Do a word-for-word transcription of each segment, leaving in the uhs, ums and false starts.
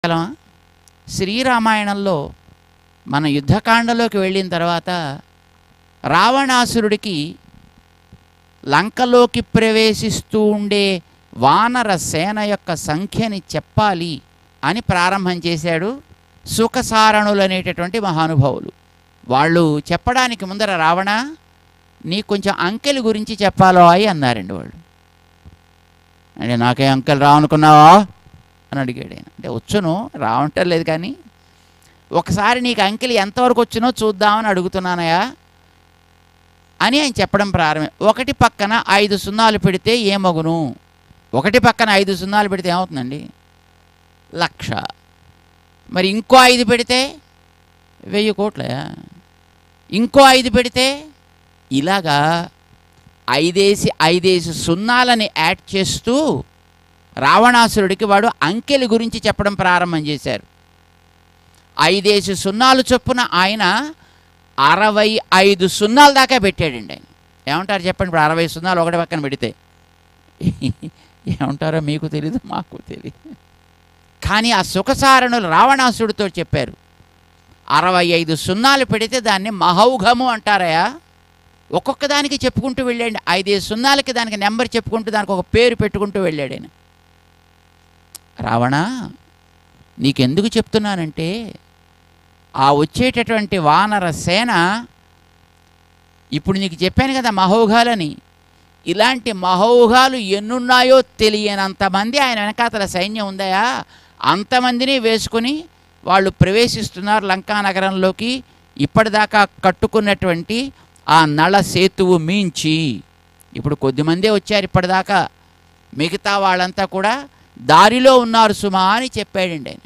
చెప్పగలమా? శ్రీరామాయణంలో మన యుద్ధకాండలోకి వెళ్ళిన తర్వాత రావణాసురుడికి లంకలోకి ప్రవేశిస్తూ ఉండే వానర సేన యొక్క సంఖ్యని చెప్పాలి అని ప్రారంభం చేశాడు సుఖసారణులు అనేటటువంటి మహానుభావులు. వాళ్ళు చెప్పడానికి ముందర రావణ నీ కొంచెం అంకెల గురించి చెప్పాలో అయి అన్నారండి వాళ్ళు. అంటే నాకే అంకెలు రావనుకున్నావా అని అడిగాడు ఆయన. అంటే వచ్చును రావంటలేదు, కానీ ఒకసారి నీకు అంకెలు ఎంతవరకు వచ్చినో చూద్దామని అడుగుతున్నానయా అని ఆయన చెప్పడం ప్రారంభం. ఒకటి పక్కన ఐదు సున్నాలు పెడితే ఏమగును? ఒకటి పక్కన ఐదు సున్నాలు పెడితే ఏమవుతుందండి? లక్ష. మరి ఇంకో ఐదు పెడితే వెయ్యి కోట్లయా? ఇంకో ఐదు పెడితే ఇలాగా ఐదేసి ఐదేసి సున్నాలని యాడ్ చేస్తూ రావణాసురుడికి వాడు అంకెల గురించి చెప్పడం ప్రారంభం చేశారు. ఐదేసి సున్నాలు చొప్పున ఆయన అరవై ఐదు సున్నాల దాకా పెట్టాడండి ఆయన. ఏమంటారు చెప్పండి? ఇప్పుడు అరవై సున్నాలు ఒకటి పక్కన పెడితే ఏమంటారో మీకు తెలీదు, మాకు తెలియదు. కానీ ఆ సుఖసారణులు రావణాసుడితో చెప్పారు, అరవై ఐదు సున్నాలు పెడితే దాన్ని మహౌఘము అంటారయా. ఒక్కొక్క దానికి చెప్పుకుంటూ వెళ్ళాడు. ఐదేసి సున్నాలకి దానికి నెంబర్ చెప్పుకుంటూ దానికి ఒక పేరు పెట్టుకుంటూ వెళ్ళాడు ఆయన. రావణ, నీకెందుకు చెప్తున్నానంటే ఆ వచ్చేటటువంటి వానర సేన, ఇప్పుడు నీకు చెప్పాను కదా మహౌఘాలని, ఇలాంటి మహౌఘాలు ఎన్నున్నాయో తెలియనంతమంది ఆయన వెనకాతల సైన్యం ఉందయా. అంతమందిని వేసుకుని వాళ్ళు ప్రవేశిస్తున్నారు లంకా నగరంలోకి. ఇప్పటిదాకా కట్టుకున్నటువంటి ఆ నళ సేతువు మించి ఇప్పుడు కొద్దిమందే వచ్చారు ఇప్పటిదాకా, మిగతా వాళ్ళంతా కూడా దారిలో ఉన్నారు సుమా అని చెప్పాడండి ఆయన.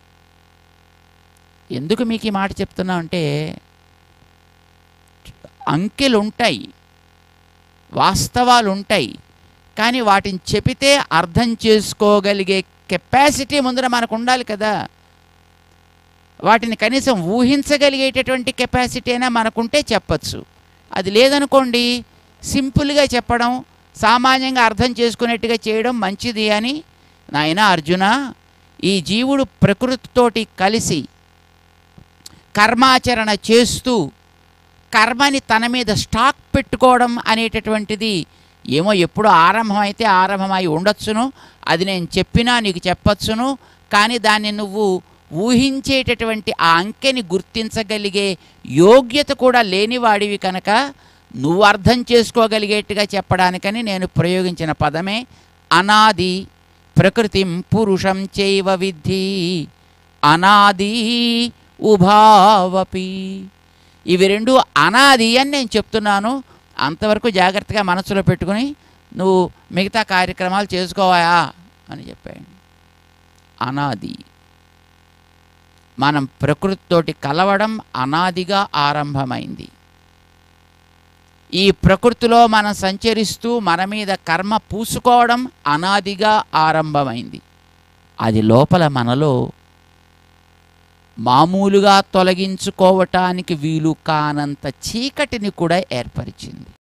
ఎందుకు మీకు ఈ మాట చెప్తున్నా అంటే, అంకెలు ఉంటాయి, వాస్తవాలు ఉంటాయి, కానీ వాటిని చెబితే అర్థం చేసుకోగలిగే కెపాసిటీ ముందర మనకు ఉండాలి కదా. వాటిని కనీసం ఊహించగలిగేటటువంటి కెపాసిటీ అయినా మనకుంటే చెప్పచ్చు. అది లేదనుకోండి, సింపుల్గా చెప్పడం, సామాన్యంగా అర్థం చేసుకునేట్టుగా చేయడం మంచిది అని. నాయనా అర్జున, ఈ జీవుడు ప్రకృతితోటి కలిసి కర్మాచరణ చేస్తూ కర్మని తన మీద స్టాక్ పెట్టుకోవడం అనేటటువంటిది ఏమో ఎప్పుడు ఆరంభం అయితే ఆరంభమై ఉండొచ్చును, అది నేను చెప్పినా నీకు చెప్పచ్చును, కానీ దాన్ని నువ్వు ఊహించేటటువంటి ఆ అంకెని గుర్తించగలిగే యోగ్యత కూడా లేనివాడివి కనుక నువ్వు అర్థం చేసుకోగలిగేట్టుగా చెప్పడానికని నేను ప్రయోగించిన పదమే అనాది ప్రకృతిం పురుషం చైవ విద్ధి అనాది ఉభావపి. ఇవి రెండు అనాది అని నేను చెప్తున్నాను, అంతవరకు జాగ్రత్తగా మనసులో పెట్టుకుని నువ్వు మిగతా కార్యక్రమాలు చేసుకోవాయా అని చెప్పాడు. అనాది, మనం ప్రకృతితోటి కలవడం అనాదిగా ఆరంభమైంది. ఈ ప్రకృతిలో మనం సంచరిస్తూ మన మీద కర్మ పూసుకోవడం అనాదిగా ఆరంభమైంది. అది లోపల మనలో మామూలుగా తొలగించుకోవటానికి వీలు కానంత చీకటిని కూడా ఏర్పరిచింది.